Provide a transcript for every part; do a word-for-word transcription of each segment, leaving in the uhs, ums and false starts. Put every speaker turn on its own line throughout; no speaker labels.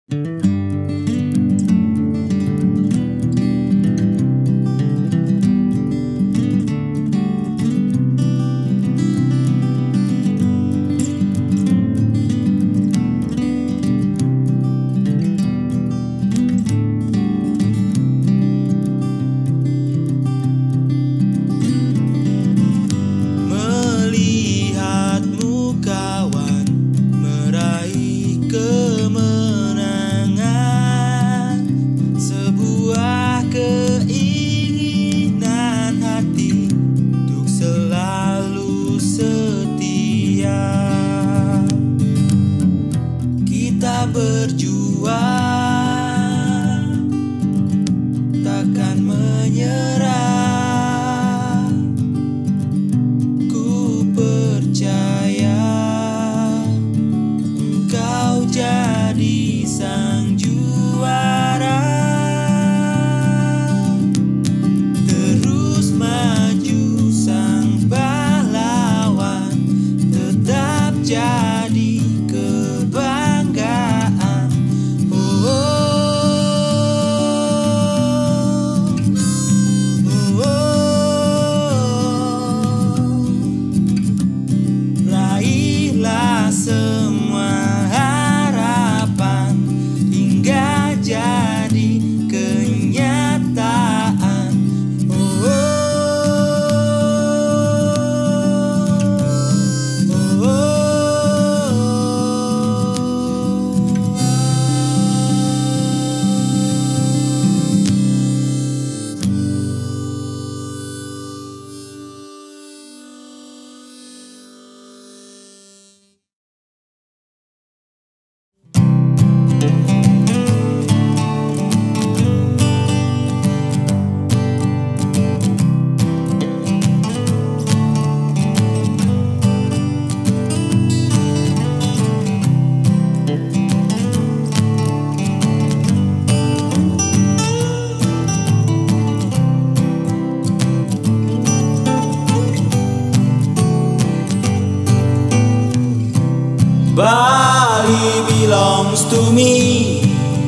Bali belongs to me.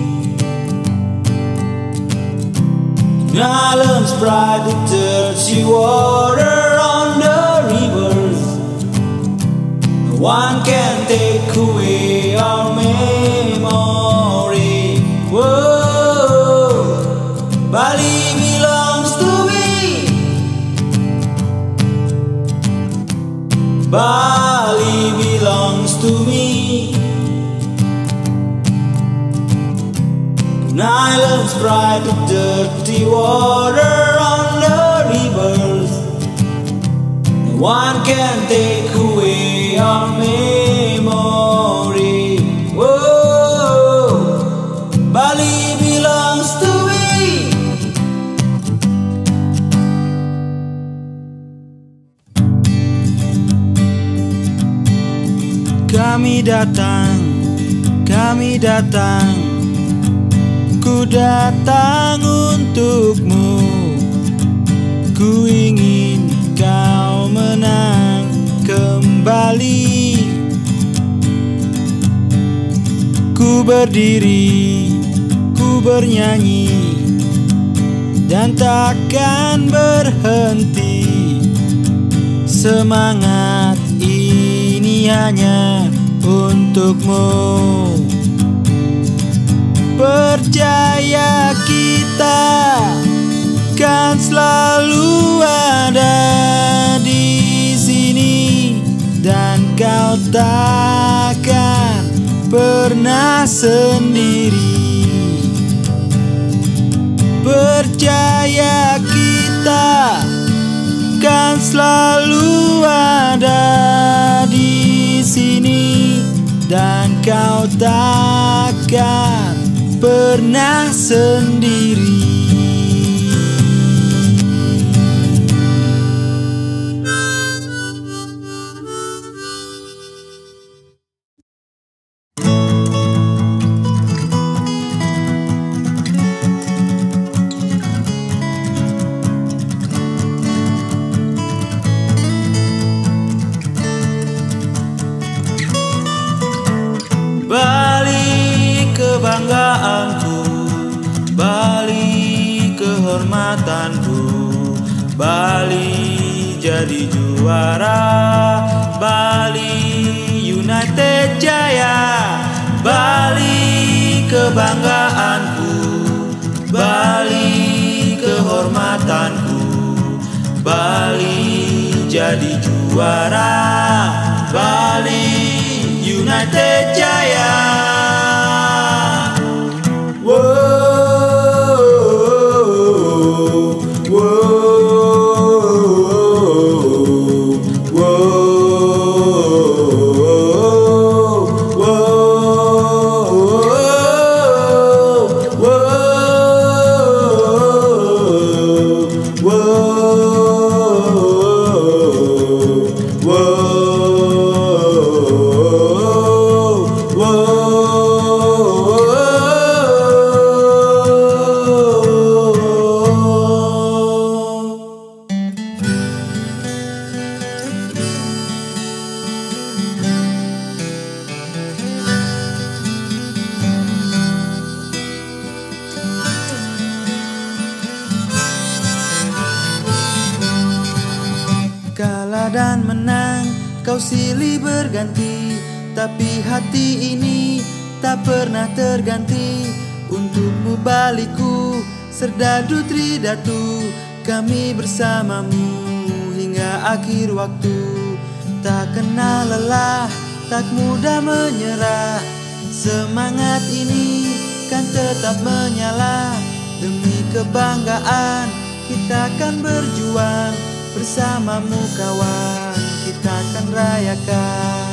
Islands bright with dirty water on the rivers. No one can take away our memory. Whoa, Bali belongs to me. Bali belongs to me. Islands bright with dirty water on the rivers. No one can take away our memory. Whoa, Bali belongs to me.
Kami datang, kami datang. Ku datang untukmu. Ku ingin kau menang kembali. Ku berdiri, ku bernyanyi, dan takkan berhenti. Semangat ini hanya untukmu. Percaya kita kan selalu ada di sini, dan kau takkan pernah sendiri. Percaya kita kan selalu ada di sini, dan kau takkan pernah sendiri.
Bali kebanggaan
Bali jadi juara, Bali United jaya, Bali kebanggaanku, Bali kehormatanku, Bali jadi juara, Bali United jaya.
Kalah dan menang, kau silih berganti, tapi hati ini tak pernah terganti. Untukmu Baliku, Serdadu Tridatu, kami bersamamu hingga akhir waktu. Tak kenal lelah, tak mudah menyerah, semangat ini kan tetap menyala. Demi kebanggaan kita akan berjuang, bersamamu kawan, kita akan rayakan.